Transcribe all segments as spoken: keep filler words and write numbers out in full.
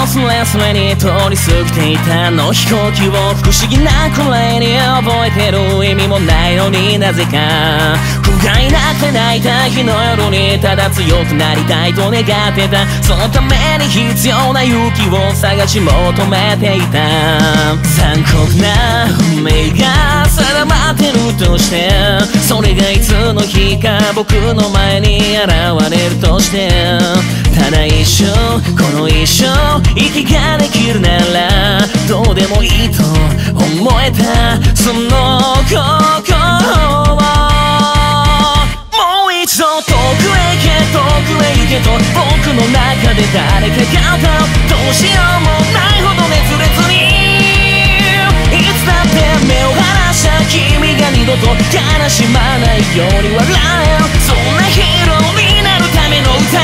スレスレに通り過ぎていたあの飛行機を不思議なくらいに覚えてる。意味もないのになぜか不甲斐なくて泣いた日の夜にただ強くなりたいと願ってた。そのために必要な勇気を探し求めていた。残酷な運命が定まってるとして、それがいつの日か僕の前に現れるとして、ただ一瞬この一瞬息ができるならどうでもいいと思えたその心を、もう一度遠くへ行け遠くへ行けと僕の中で誰かが歌う。どうしようもないほど熱烈にいつだって目を離した君が二度と悲しまないように笑える。そんなヒーローになるための歌、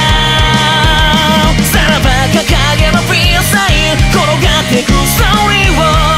さらば掲げのピアサイン転がってくストーリーを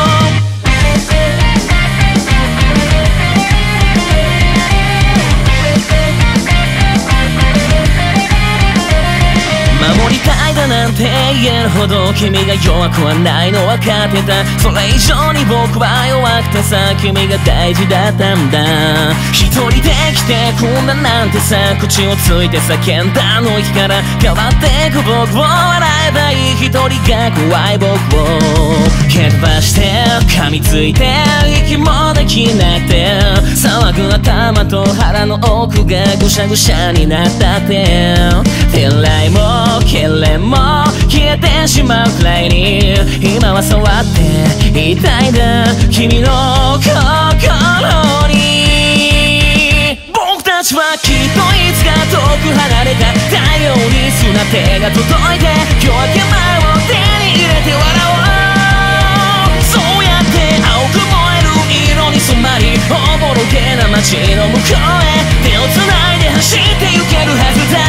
守りたいだなんて言えるほど君が弱くはないの分かってた。それ以上に僕は弱くてさ、君が大事だったんだ。一人で来てくんだなんてさ、口をついて叫んだあの日から変わってく僕を笑えばいい。一人が怖い僕を蹴飛ばして噛みついて息もできなくて騒ぐ頭と腹の奥がぐしゃぐしゃになったって、てらいもけれも消えてしまうくらいに今は触っていたいんだ君の心に。僕たちはきっといつか遠く離れた太陽に砂手が届いて夜明け前を手に入れて笑おう。そうやって青く燃える色に染まりおぼろげな街の向こうへ手をつないで走って行けるはずだ。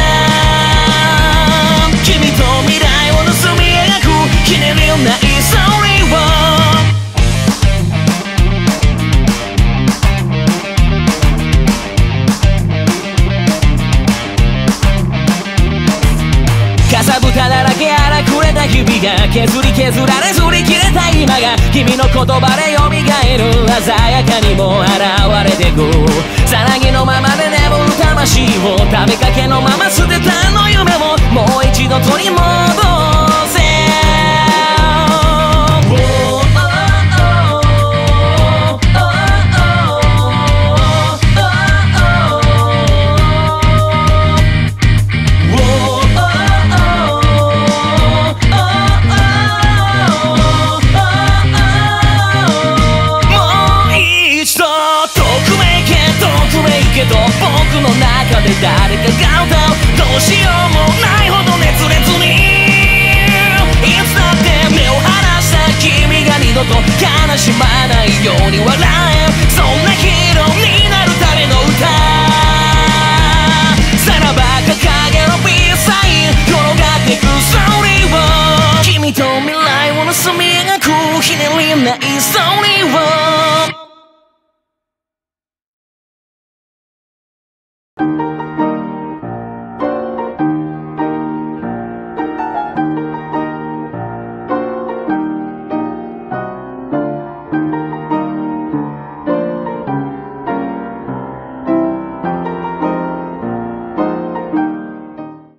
君と未来を盗み描くひねりのないストーリーをかさぶただらけ荒くれた日々が削り削られずり切れた今が君の言葉で蘇る鮮やかにも現れてくさなぎのままで眠る魂を食べかけのまま捨てたあの夢をもう一度取り戻せ。僕の中で誰かが歌う。どうしようもないほど熱烈にいつだって目を離した君が二度と悲しまないように笑え。そんなヒーロー